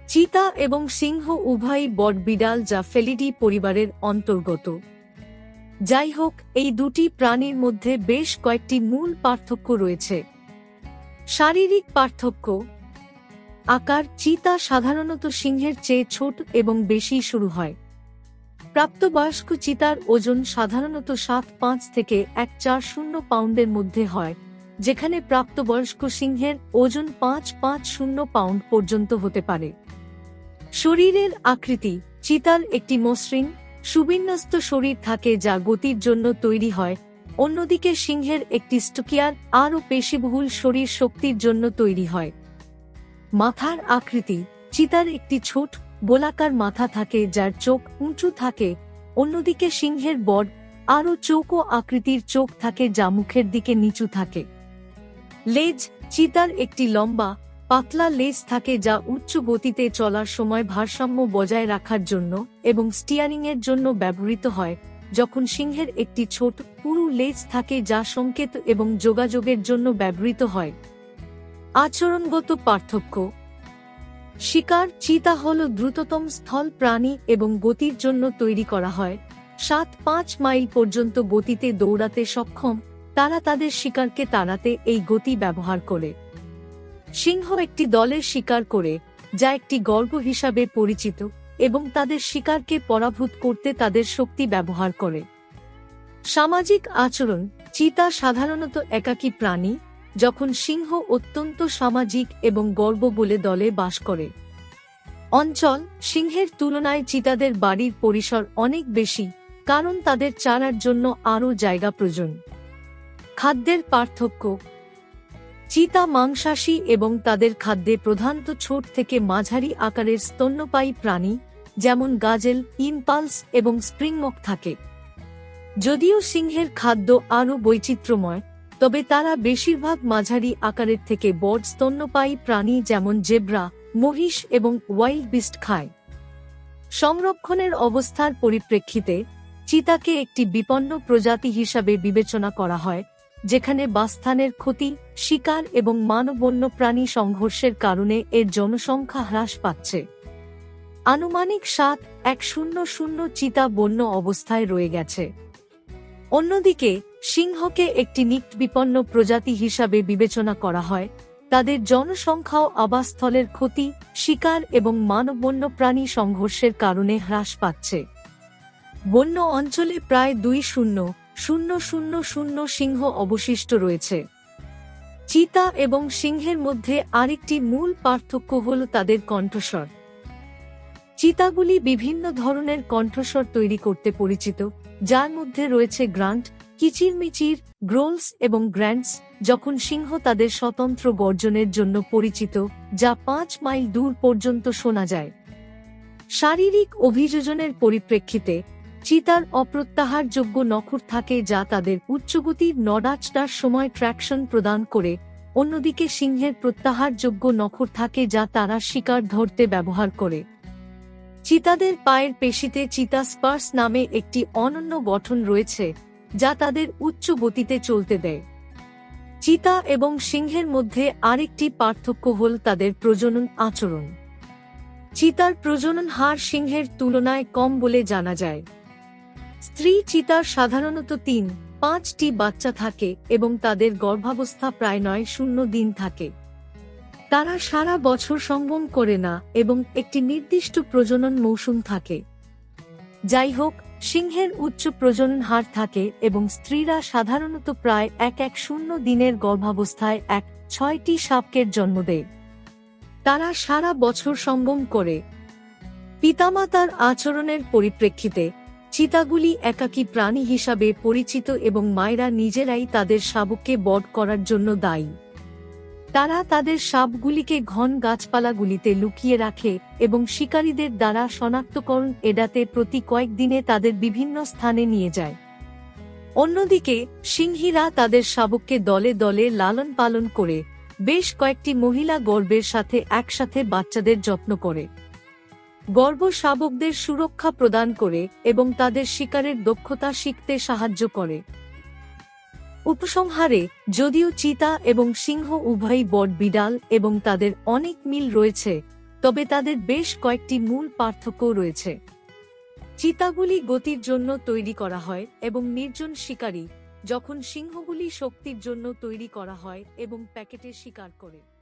চিতা এবং সিংহ উভয়ই বট বিড়াল যা ফেলিডি পরিবারের অন্তর্গত। যাই হোক, এই দুটি প্রাণীর মধ্যে বেশ কয়েকটি মূল পার্থক্য রয়েছে। শারীরিক পার্থক্য। আকার। চিতা সাধারণত সিংহের চেয়ে ছোট এবং বেশি শুরু হয়। প্রাপ্তবয়স্ক চিতার ওজন সাধারণত ৭.৫ থেকে ১.৪০ পাউন্ডের মধ্যে হয়, যেখানে প্রাপ্তবয়স্ক সিংহের ওজন ৫.৫০ পাউন্ড পর্যন্ত হতে পারে। শরীরের আকৃতি। চিতার একটি মসৃণ, সুবিন্যস্ত শরীর থাকে যা গতির জন্য তৈরি হয়, অন্যদিকে সিংহের একটি স্টকিয়ার, আরও পেশিবহুল শরীর শক্তির জন্য তৈরি হয়। মাথার আকৃতি। চিতার একটি ছোট, গোলাকার মাথা থাকে যার চোখ উঁচু থাকে, অন্যদিকে সিংহের বড়, আরও চৌকো আকৃতির চোখ থাকে যা মুখের দিকে নিচু থাকে। লেজ। চিতার একটি লম্বা, পাতলা লেজ থাকে যা উচ্চ গতিতে চলার সময় ভারসাম্য বজায় রাখার জন্য এবং স্টিয়ারিংয়ের জন্য ব্যবহৃত হয়, যখন সিংহের একটি ছোট, পুরু লেজ থাকে যা সংকেত এবং যোগাযোগের জন্য ব্যবহৃত হয়। আচরণগত পার্থক্য। শিকার। চিতা হল দ্রুততম স্থল প্রাণী এবং গতির জন্য তৈরি করা হয়। ৭.৫ মাইল পর্যন্ত গতিতে দৌড়াতে সক্ষম, তারা তাদের শিকারকে তাড়াতে এই গতি ব্যবহার করে। সিংহ একটি দলের শিকার করে, যা একটি গর্ব হিসাবে পরিচিত, এবং তাদের শিকারকে পরাভূত করতে তাদের শক্তি ব্যবহার করে। সামাজিক আচরণ। চিতা সাধারণত একাকী প্রাণী, যখন সিংহ অত্যন্ত সামাজিক এবং গর্ব বলে দলে বাস করে। অঞ্চল। সিংহের তুলনায় চিতাদের বাড়ির পরিসর অনেক বেশি, কারণ তাদের চারার জন্য আরও জায়গা প্রয়োজন। খাদ্যের পার্থক্য। চিতা মাংসাশী এবং তাদের খাদ্যে প্রধানত ছোট থেকে মাঝারি আকারের স্তন্যপায়ী প্রাণী, যেমন গাজেল, ইম্পালস এবং স্প্রিংবক থাকে। যদিও সিংহের খাদ্য আরও বৈচিত্র্যময়, তবে তারা বেশিরভাগ মাঝারি আকারের থেকে বড় স্তন্যপায়ী প্রাণী যেমন জেব্রা, মহিষ এবং ওয়াইল্ডবিস্ট খায়। সংরক্ষণের অবস্থার পরিপ্রেক্ষিতে চিতাকে একটি বিপন্ন প্রজাতি হিসাবে বিবেচনা করা হয়, যেখানে বাসস্থানের ক্ষতি, শিকার এবং মানব-বন্য প্রাণী সংঘর্ষের কারণে এর জনসংখ্যা হ্রাস পাচ্ছে। আনুমানিক 7,100 চিতা বন্য অবস্থায় রয়ে গেছে। অন্যদিকে সিংহকে একটি নিকট বিপন্ন প্রজাতি হিসাবে বিবেচনা করা হয়, তাদের জনসংখ্যাও আবাসস্থলের ক্ষতি, শিকার এবং মানব-বন্য প্রাণী সংঘর্ষের কারণে হ্রাস পাচ্ছে। বন্য অঞ্চলে প্রায় 2,000 সিংহ অবশিষ্ট রয়েছে। চিতা এবং সিংহের মধ্যে আরেকটি মূল পার্থক্য হল তাদের কণ্ঠস্বর। চিতাগুলি বিভিন্ন ধরনের কণ্ঠস্বর তৈরি করতে পরিচিত, যার মধ্যে রয়েছে গ্রান্ট, কিচিরমিচির, গ্রোলস এবং গ্র্যান্টস, যখন সিংহ তাদের স্বতন্ত্র গর্জনের জন্য পরিচিত, যা 5 মাইল দূর পর্যন্ত শোনা যায়। শারীরিক অভিযোজনের পরিপ্রেক্ষিতে চিতার অপ্রত্যাহারযোগ্য নখর থাকে যা তাদের উচ্চগতির নড়াচড়ার সময় ট্র্যাকশন প্রদান করে, অন্যদিকে সিংহের প্রত্যাহারযোগ্য নখর থাকে যা তারা শিকার ধরতে ব্যবহার করে। চিতাদের পায়ের পেশিতে চিতা স্পার্স নামে একটি অনন্য গঠন রয়েছে, যা তাদের উচ্চ গতিতে চলতে দেয়। চিতা এবং সিংহের মধ্যে আরেকটি পার্থক্য হল তাদের প্রজনন আচরণ। চিতার প্রজনন হার সিংহের তুলনায় কম বলে জানা যায়। স্ত্রী চিতার সাধারণত 3-5টি বাচ্চা থাকে এবং তাদের গর্ভাবস্থা প্রায় 9-0 দিন থাকে। তারা সারা বছর সঙ্গম করে না এবং একটি নির্দিষ্ট প্রজনন মৌসুম থাকে। যাই হোক, সিংহের উচ্চ প্রজনন হার থাকে এবং স্ত্রীরা সাধারণত প্রায় 110 দিনের গর্ভাবস্থায় 6টি শাবকের জন্ম দেয়। তারা সারা বছর সঙ্গম করে। পিতামাতার আচরণের পরিপ্রেক্ষিতে চিতাগুলি একাকী প্রাণী হিসাবে পরিচিত এবং মায়েরা নিজেরাই তাদের শাবককে বধ করার জন্য দায়ী। তারা তাদের শাবকগুলিকে ঘন গাছপালাগুলিতে লুকিয়ে রাখে এবং শিকারীদের দ্বারা শনাক্তকরণ এড়াতে প্রতি কয়েকদিনে তাদের বিভিন্ন স্থানে নিয়ে যায়। অন্যদিকে সিংহীরা তাদের শাবককে দলে দলে লালন পালন করে বেশ কয়েকটি মহিলা গর্ভের সাথে একসাথে বাচ্চাদের যত্ন করে। গর্ভ শাবকদের সুরক্ষা প্রদান করে এবং তাদের শিকারের দক্ষতা শিখতে সাহায্য করে। উপসংহারে, যদিও চিতা এবং সিংহ উভয়ই বট বিড়াল এবং তাদের অনেক মিল রয়েছে, তবে তাদের বেশ কয়েকটি মূল পার্থক্য রয়েছে। চিতাগুলি গতির জন্য তৈরি করা হয় এবং নির্জন শিকারী, যখন সিংহগুলি শক্তির জন্য তৈরি করা হয় এবং প্যাকেটে শিকার করে।